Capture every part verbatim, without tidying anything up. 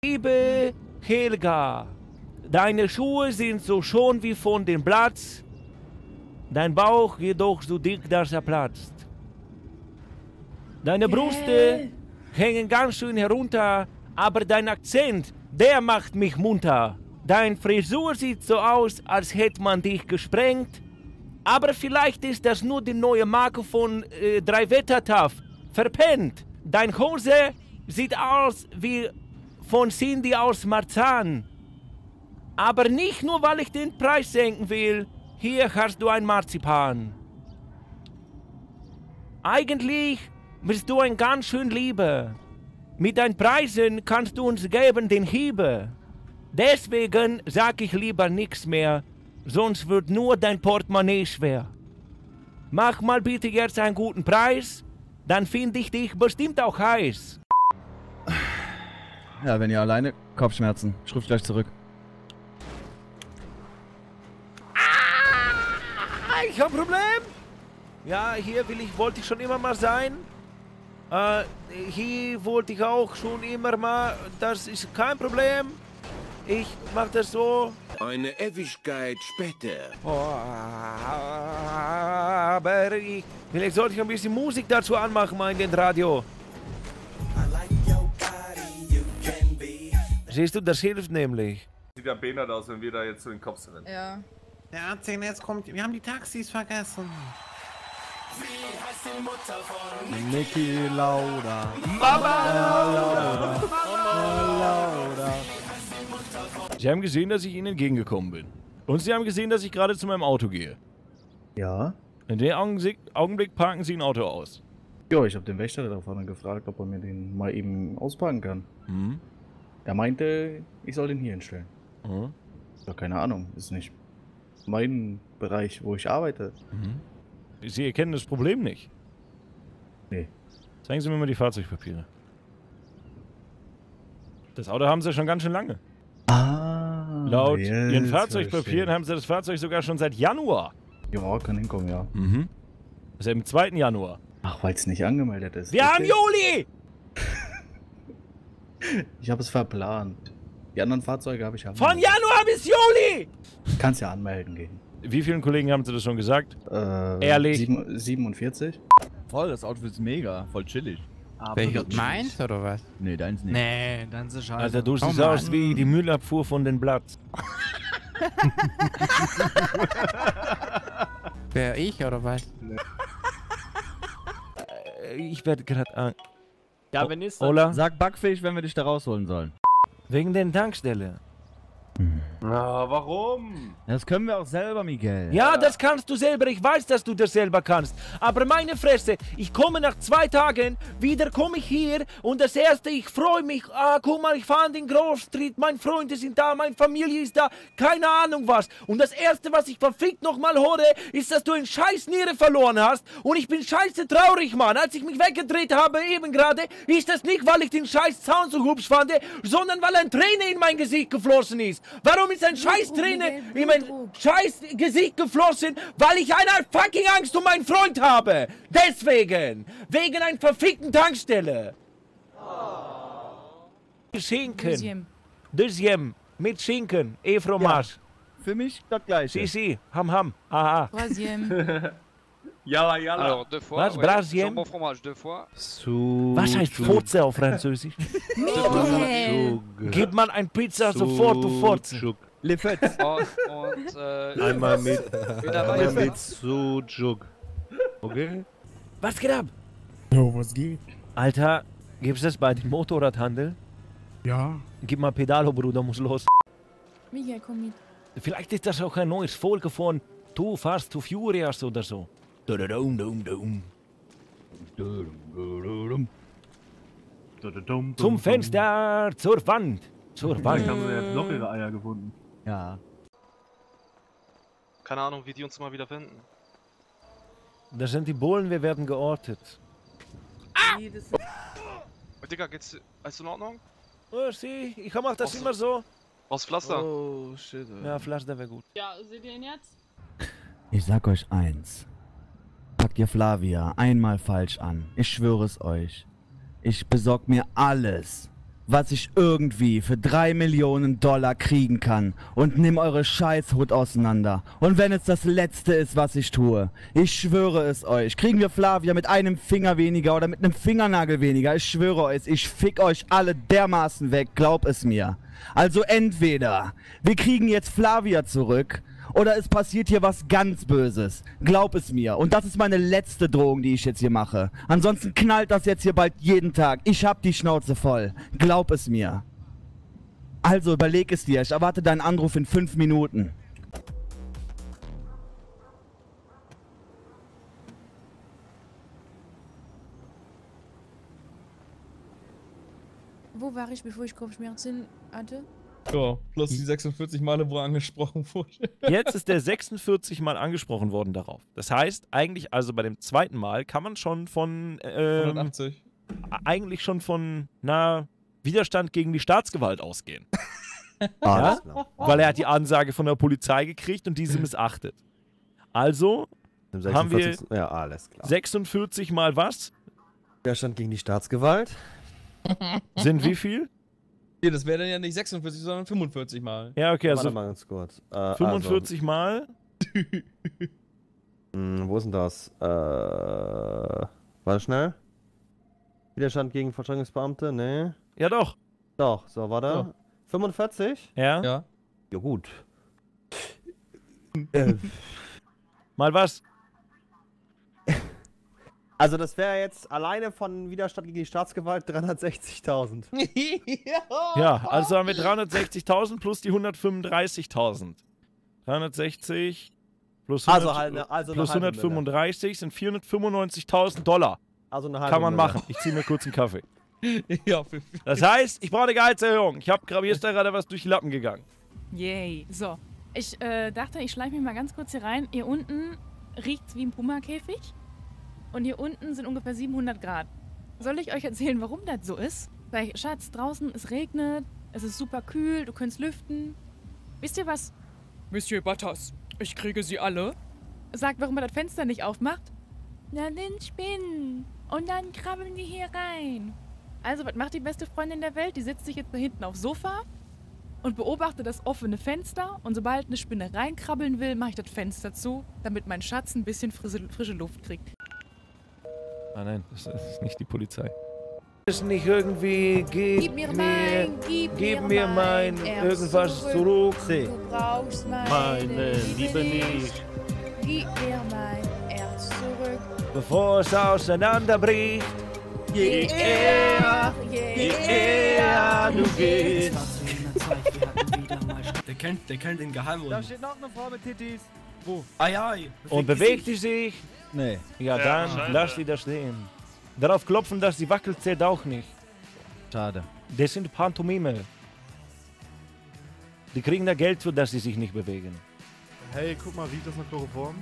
Liebe Helga, deine Schuhe sind so schön wie von dem Platz, dein Bauch jedoch so dick, dass er platzt. Deine Brüste hängen ganz schön herunter, aber dein Akzent, der macht mich munter. Dein Frisur sieht so aus, als hätte man dich gesprengt. Aber vielleicht ist das nur die neue Marke von äh, drei Wettertaff. Verpennt. Dein Hose sieht aus wie von Cindy aus Marzahn. Aber nicht nur, weil ich den Preis senken will. Hier hast du ein Marzipan. Eigentlich bist du ein ganz schön Lieber. Mit deinen Preisen kannst du uns geben den Hiebe. Deswegen sag ich lieber nichts mehr, sonst wird nur dein Portemonnaie schwer. Mach mal bitte jetzt einen guten Preis, dann finde ich dich bestimmt auch heiß. Ja, wenn ihr alleine Kopfschmerzen. Ich ruf gleich zurück. Ah, ich hab ein Problem. Ja, hier will ich, wollte ich schon immer mal sein. Äh, hier wollte ich auch schon immer mal, das ist kein Problem. Ich mach das so. Eine Ewigkeit später. Oh, aber ich, vielleicht sollte ich ein bisschen Musik dazu anmachen, mal in den Radio. Siehst du, das hilft nämlich. Sieht ja behindert aus, wenn wir da jetzt so in den Kopf sind. Ja. Der Arzt, jetzt kommt. Wir haben die Taxis vergessen. Wie heißt die Mutter von Niki Lauda. Mama Lauda. Mama Lauda. Sie haben gesehen, dass ich Ihnen entgegengekommen bin. Und Sie haben gesehen, dass ich gerade zu meinem Auto gehe. Ja? In dem Augenblick, Augenblick parken Sie ein Auto aus. Ja, ich habe den Wächter da vorne gefragt, ob er mir den mal eben ausparken kann. Mhm. Er meinte, ich soll den hier hinstellen. Mhm. Ja, keine Ahnung, ist nicht mein Bereich, wo ich arbeite. Mhm. Sie erkennen das Problem nicht. Nee. Zeigen Sie mir mal die Fahrzeugpapiere. Das Auto haben Sie schon ganz schön lange. Ah, Laut jetzt Ihren Fahrzeugpapieren verstehe. haben Sie das Fahrzeug sogar schon seit Januar. Ja, kann hinkommen, ja. Mhm. Das ist ja im zweiten Januar. Ach, weil es nicht angemeldet ist. Wir haben Richtig? Juli! Ich habe es verplant. Die anderen Fahrzeuge habe ich ja. Von Januar bis Juli! Kannst ja anmelden gehen. Wie vielen Kollegen haben Sie das schon gesagt? Äh, Ehrlich? sieben- siebenundvierzig? Voll, das Outfit ist mega, voll chillig. Welches meins oder was? Nee, deins nicht. Nee, dann ist scheiße. Alter, du Oh, siehst Mann. aus wie die Müllabfuhr von den Platz. Wer, ich oder was? Äh, Ich werde gerade an. Ja, wenn ist Ola? Sag Backfisch, wenn wir dich da rausholen sollen. Wegen der Tankstelle. Ah, warum? Das können wir auch selber, Miguel. Ja, das kannst du selber. Ich weiß, dass du das selber kannst. Aber meine Fresse, ich komme nach zwei Tagen, wieder komme ich hier und das erste, ich freue mich. Ah, guck mal, ich fahre an den Grove Street, meine Freunde sind da, meine Familie ist da, keine Ahnung was. Und das erste, was ich verfickt nochmal höre, ist, dass du einen scheiß Niere verloren hast. Und ich bin scheiße traurig, Mann. Als ich mich weggedreht habe, eben gerade, ist das nicht, weil ich den scheiß Zaun so hübsch fand, sondern weil ein Träne in mein Gesicht geflossen ist. Warum ist ein scheiß Träne in mein scheiß Gesicht geflossen? Weil ich eine fucking Angst um meinen Freund habe. Deswegen. Wegen einer verfickten Tankstelle. Schinken. Deuxième. Deuxième. Mit Schinken. E fromage. Für mich das gleiche. Si, si. Ham, ham. Aha. Troisième. Yalla, yalla. Alors, deux fois. Was? Ouais, Brasien? jambon fromage, deux fois. Was heißt Furze auf Französisch? Michael. Gib mal ein Pizza sofort, du Furze. Le Fett. Und, und äh, Einmal mit, mit einmal mit Sujuk. Okay? Was geht ab? Jo, was geht? Alter, gibt's das bei dem Motorradhandel? Ja. Gib mal Pedalo, Bruder, muss los. Michael, komm mit. Vielleicht ist das auch ein neues Folge von Too Fast to Furious oder so. Dum, dum, dum. Zum Fenster, zur Wand, zur Wand. haben wir jetzt noch ihre Eier gefunden. Ja. keine Ahnung, wie die uns mal wieder finden. Das sind die Bullen, wir werden geortet. Ah! Oh, Digga, geht's. Ist in Ordnung? Oh, sieh, ich mach das Brauchst immer so. Aus Pflaster? Oh, shit. Ey. Ja, Pflaster wäre gut. Ja, seht ihr ihn jetzt? Ich sag euch eins. Packt ihr Flavia einmal falsch an. Ich schwöre es euch. Ich besorg mir alles. was ich irgendwie für drei Millionen Dollar kriegen kann und nimm eure Scheißhut auseinander. Und wenn es das Letzte ist, was ich tue, ich schwöre es euch, kriegen wir Flavia mit einem Finger weniger oder mit einem Fingernagel weniger, ich schwöre euch, ich fick euch alle dermaßen weg, glaub es mir. Also entweder wir kriegen jetzt Flavia zurück, oder es passiert hier was ganz Böses. Glaub es mir. Und das ist meine letzte Drohung, die ich jetzt hier mache. Ansonsten knallt das jetzt hier bald jeden Tag. Ich hab die Schnauze voll. Glaub es mir. Also überleg es dir. Ich erwarte deinen Anruf in fünf Minuten. Wo war ich, bevor ich Kopfschmerzen hatte? Ja, plus die sechsundvierzig Male, wo er angesprochen wurde. Jetzt ist der sechsundvierzig Mal angesprochen worden darauf. Das heißt, eigentlich, also bei dem zweiten Mal kann man schon von, ähm, hundertachtzig. Eigentlich schon von, na, Widerstand gegen die Staatsgewalt ausgehen. Ja? Weil er hat die Ansage von der Polizei gekriegt und diese missachtet. Also haben wir ja, alles klar. sechsundvierzig Mal was? Widerstand gegen die Staatsgewalt. Sind wie viel? Nee, das wäre dann ja nicht sechsundvierzig, sondern fünfundvierzig Mal. Ja, okay, also Warte mal ganz kurz. Äh, fünfundvierzig also, Mal. mh, wo ist denn das? Äh, warte schnell. Widerstand gegen Verteidigungsbeamte? Nee. Ja, doch. Doch, so, warte. Ja. fünfundvierzig? Ja. Ja. Ja, gut. äh, Mal was? Also das wäre jetzt alleine von Widerstand gegen die Staatsgewalt dreihundertsechzigtausend. Ja, also haben wir dreihundertsechzigtausend plus die hundertfünfunddreißigtausend. dreihundertsechzig plus, hundert, Also halt eine- also eine plus halbe hundertfünfunddreißig sind vierhundertfünfundneunzigtausend Dollar. Also eine halbe Kann man Mille. machen. Ich ziehe mir kurz einen Kaffee. Ja, für Das heißt, ich brauche eine Gehaltserhöhung. Ich habe mir ist da gerade was durch die Lappen gegangen. Yay. So. Ich äh, dachte, ich schleiche mich mal ganz kurz hier rein. Hier unten riecht's wie ein Puma-Käfig. Und hier unten sind ungefähr siebenhundert Grad. Soll ich euch erzählen, warum das so ist? Sag ich, Schatz, draußen, es regnet, es ist super kühl, du könntest lüften. Wisst ihr was? Monsieur Butters, ich kriege sie alle. Sagt, warum er das Fenster nicht aufmacht? Na, den Spinnen. Und dann krabbeln die hier rein. Also, was macht die beste Freundin der Welt? Die setzt sich jetzt da hinten aufs Sofa und beobachtet das offene Fenster. Und sobald eine Spinne reinkrabbeln will, mache ich das Fenster zu, damit mein Schatz ein bisschen frische, frische Luft kriegt. Ah nein, das ist nicht die Polizei. Ist nicht irgendwie, gib, Gib mir mein, gib, gib mir mir mein, mein irgendwas zurück. Du brauchst meine, Meine Liebe nicht. Gib mir mein Herz zurück. Bevor es auseinanderbricht. Je eher, je eher du gehst. Der kennt, der kennt den Geheimwunsch. Da steht noch eine Frau mit Tittis. Wo? Ai, ai. Und bewegt die sich? Nee. Ja, Ja, dann schade. lass die da stehen. Darauf klopfen, dass sie wackelt, zählt auch nicht. Schade. Das sind Pantomime. Die kriegen da Geld für, dass sie sich nicht bewegen. Hey, guck mal, riecht das nach Chloroform?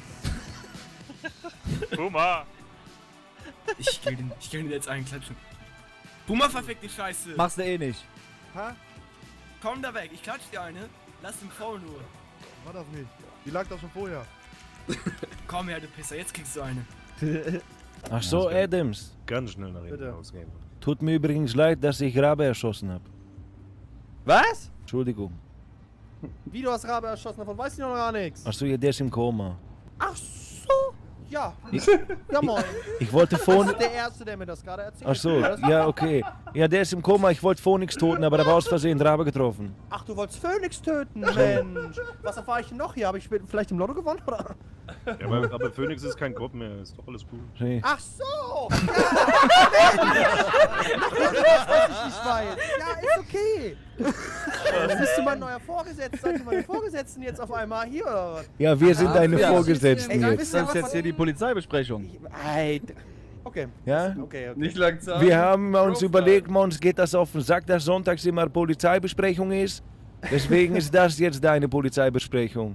Puma! Ich geh den, ich geh den jetzt einklatschen. Puma, verfick die Scheiße. Machst du eh nicht. Ha? Komm da weg, ich klatsch dir eine. Lass den Frau nur. War das nicht. Die lag doch schon vorher. Komm her, du Pisser, jetzt kriegst du eine. Ach so, Adams. Ganz schnell nach hinten rausgehen. Tut mir übrigens leid, dass ich Rabe erschossen habe. Was? Entschuldigung. Wie, du hast Rabe erschossen? Davon weiß ich noch gar nichts. Ach so, ja, der ist im Koma. Ach so. Ja. Ich, Ja, moin. ich wollte Das Phon... ist der Erste, der mir das gerade erzählt. Ach so, ja, okay. Ja, der ist im Koma. Ich wollte Phoenix töten, aber der war aus Versehen Rabe getroffen. Ach, du wolltest Phoenix töten, Mensch. Was erfahre ich denn noch hier? Habe ich vielleicht im Lotto gewonnen, oder? Ja, aber, aber Phoenix ist kein Kopf mehr. Ist doch alles gut. Nee. Ach so. Ja, Mensch. Was ich nicht weiß. Ja, ist okay. Dann bist du mein neuer Vorgesetzter. Seid ihr meine Vorgesetzten jetzt auf einmal hier, oder was? Ja, wir sind deine ja. Vorgesetzten Ey, jetzt. wisst ihr, Das ist was jetzt von- hier die Polizeibesprechung. Ey, okay. Ja? Okay, okay. Nicht langsam. Wir haben uns überlegt, uns geht das auf den Sack, dass sonntags immer Polizeibesprechung ist. Deswegen ist das jetzt deine Polizeibesprechung.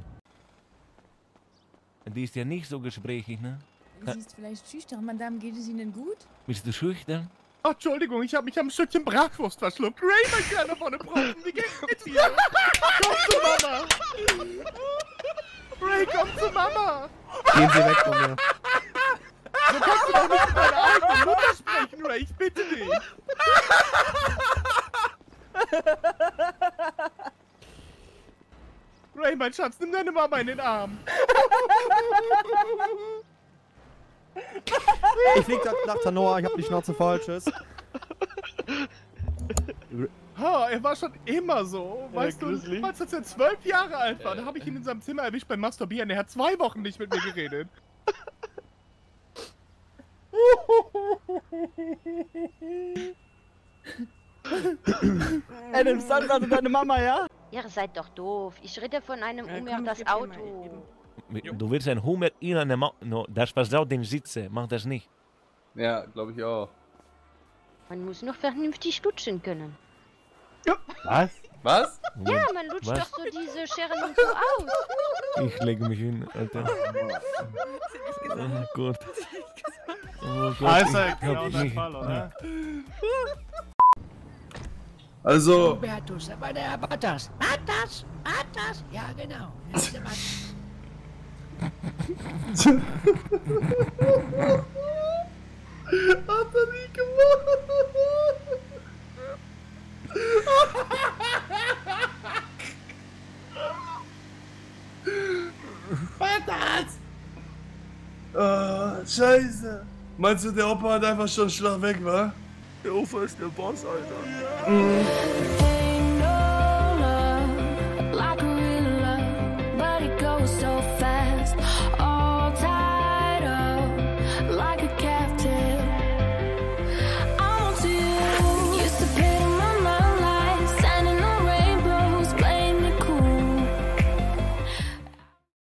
Die ist ja nicht so gesprächig, ne? Sie ist vielleicht schüchtern, Madame, geht es Ihnen gut? Bist du schüchtern? Ach, Entschuldigung, ich habe mich am Stückchen Bratwurst verschluckt. Ray, mein kleiner vorne Brocken, wie geht's mit dir? Komm zu Mama! Ray, komm zu Mama! Gehen Sie weg von mir. So kannst du doch nicht mit deiner eigenen Mutter sprechen, Ray, ich bitte dich! Ray, mein Schatz, nimm deine Mama in den Arm. Ich flieg nach Tanoa, ich hab die Schnauze voll, tschüss. Ha, er war schon immer so. Weißt Ja, du, gruselig. als er zwölf Jahre alt war, da habe ich ihn in seinem Zimmer erwischt beim Masturbieren. Er hat zwei Wochen nicht mit mir geredet. Adam Sandler und deine Mama, ja? Ihr seid doch doof. Ich rede von einem Ja, Hummer komm, das gib dir mal Auto. eben. Du willst ein Hummer in eine Ma... No, das versaut den Sitze. Mach das nicht. Ja, glaube ich auch. Man muss noch vernünftig lutschen können. Was? Was? Ja, man lutscht Was? doch so diese Scheren und so aus. Ich lege mich hin, Alter. Oh Gott. Oh Gott. Also, ich genau hab dein nicht- Fall, oder? Also, Hubertus, aber der Batas. Batas, Batas. Ja, genau. Das ist der Batas. Hat er nie gemacht. Batas! Ah, scheiße. Meinst du, der Opa hat einfach schon Schlag weg, wa? Der Opa ist der Boss, Alter. Like a real love, but it goes so fast.